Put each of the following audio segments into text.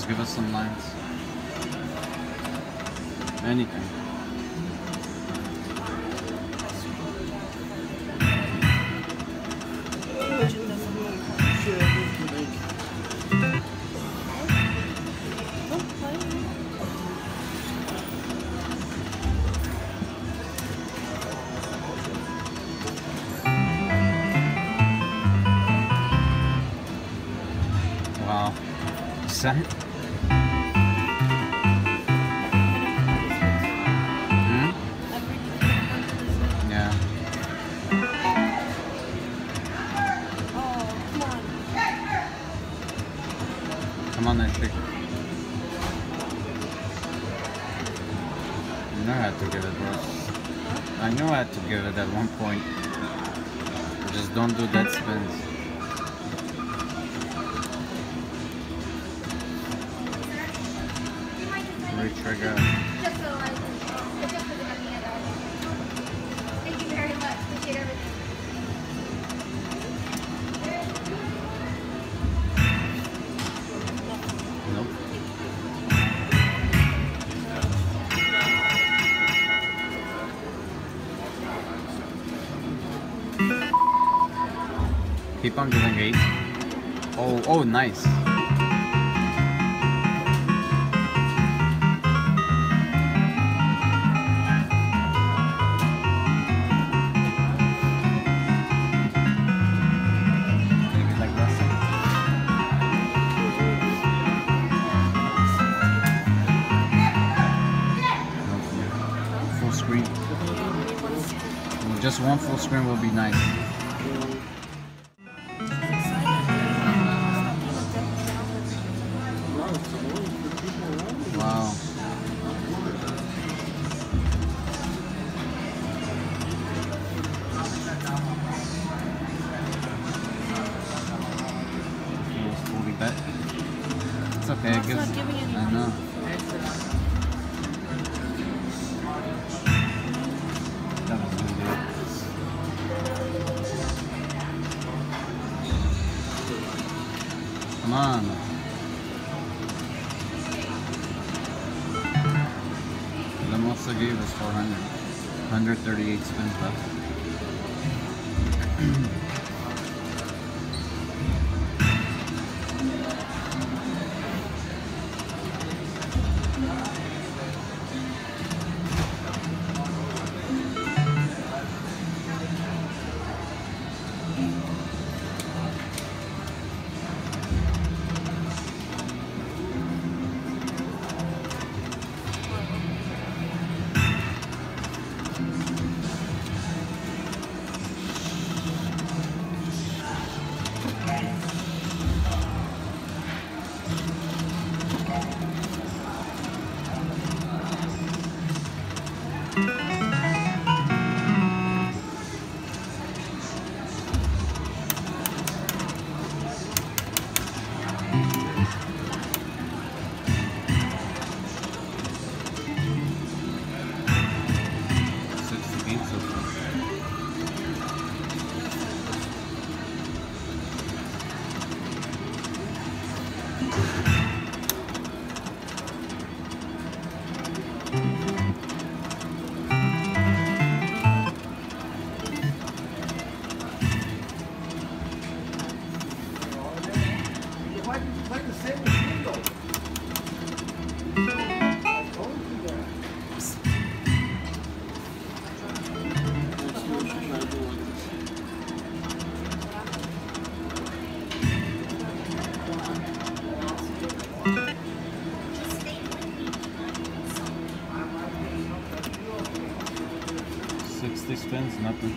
Just give us some lines. Anything. Wow. Set. Yeah. Come on, Ashley. I know I had to give it, bro. I knew I had to give it at one point. Just don't do dead spins. Trigger. Thank you very much. Appreciate everything. Nope. Keep on doing 8. Oh, nice. Just one full screen will be nice. Wow. Fully bet. It's okay. It gives. I know. Come on. The most I gave was 400. 138 spins left. Spins, nothing.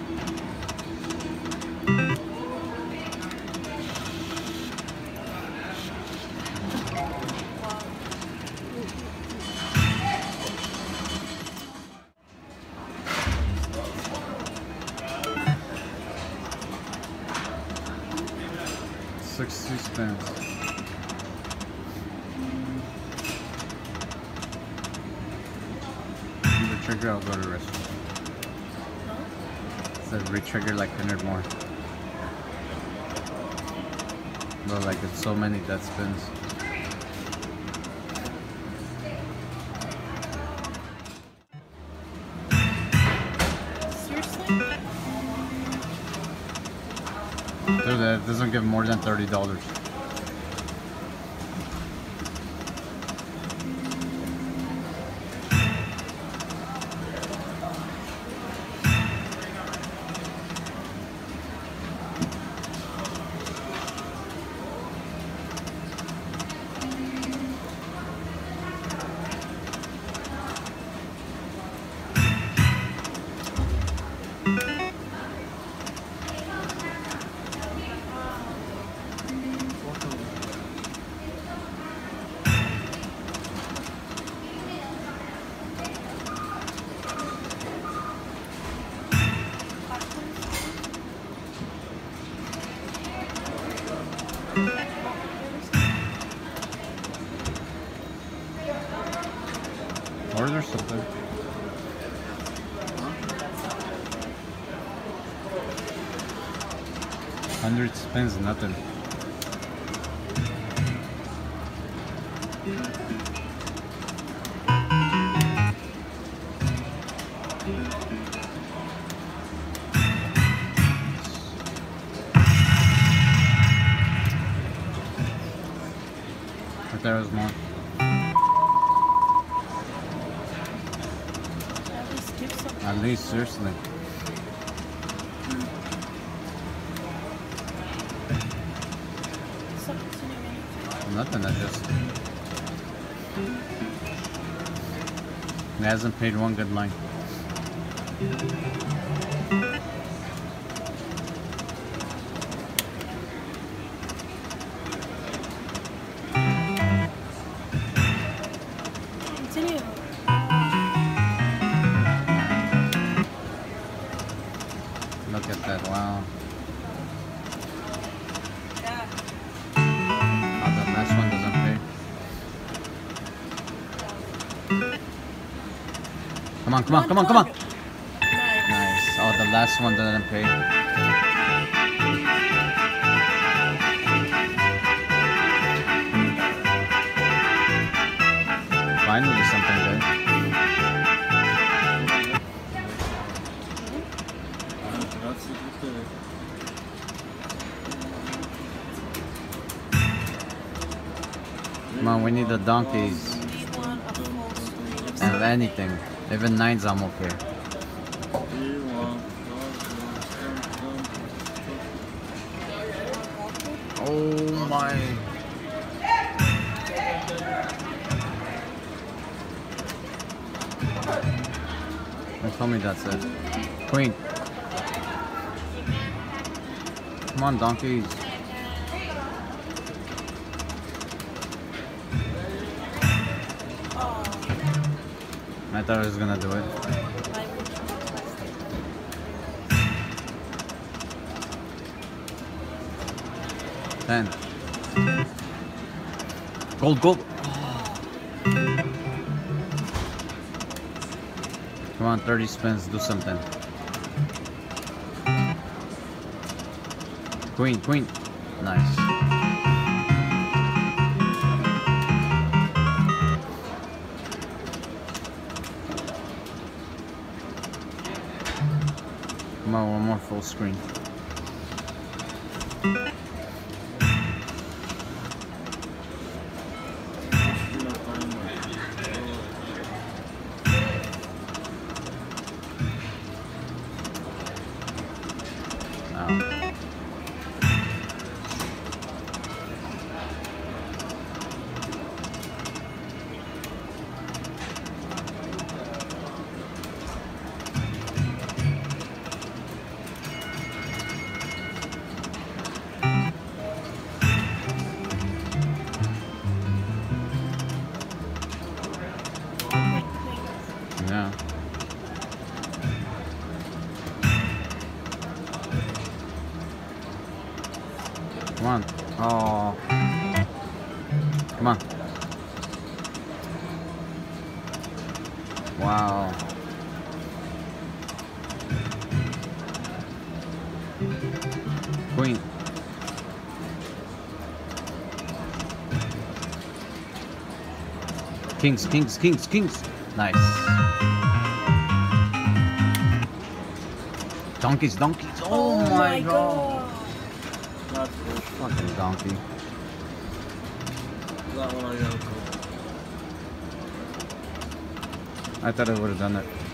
$60 spins. The trigger, I'll go to the restaurant. Says re-trigger like 100 more. But like it's so many death spins. doesn't give more than $30. Order something. $100 spins, nothing. But there was more. At least, seriously. Nothing, I just... He hasn't paid one good line. Continue. Look at that, wow. Yeah. Oh, the last one doesn't pay. Come on, come on, come on, come on! Nice. Oh, the last one doesn't pay. Finally something good. Come on, we need the donkeys. And anything. Even 9s, I'm okay. Oh my. Don't tell me that's it. Queen. Come on, donkeys. I thought I was gonna do it. 10. Gold, gold. Come on, 30 spins, do something. Queen, queen. Nice. Come on, one more full screen. Yeah. Come on. Oh. Come on. Wow. Queen. Kings, kings, kings, kings. Nice. Donkeys, donkeys. Oh, my god. Fucking donkey. That one I know. I thought I would have done it.